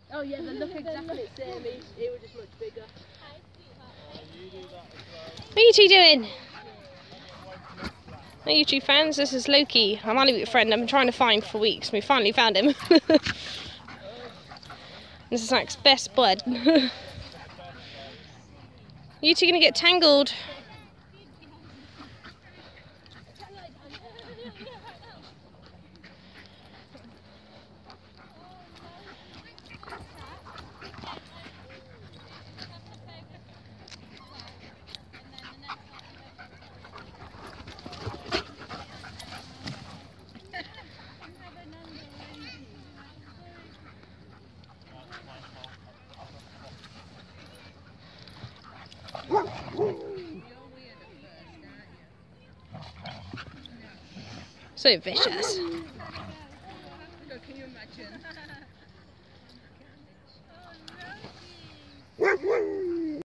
Oh yeah, they look exactly the same. He was just much bigger. What are you two doing? Hey YouTube fans, this is Loki. I'm Ali's friend I've been trying to find for weeks. We finally found him. This is Zach's best bud. You two gonna get tangled. So vicious.